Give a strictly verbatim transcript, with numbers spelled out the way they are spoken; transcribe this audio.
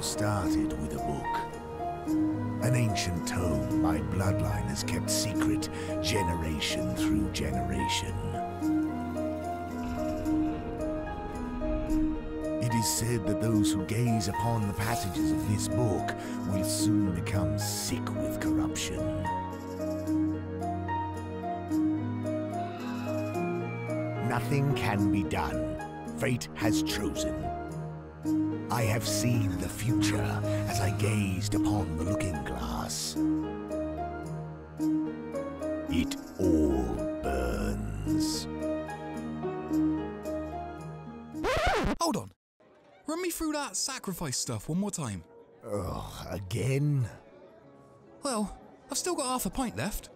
started with a book. An ancient tome my bloodline has kept secret generation through generation. It is said that those who gaze upon the passages of this book will soon become sick with corruption. Nothing can be done. Fate has chosen. I have seen the future as I gazed upon the looking glass. It all burns. Hold on. Run me through that sacrifice stuff one more time. Ugh, again? Well, I've still got half a pint left.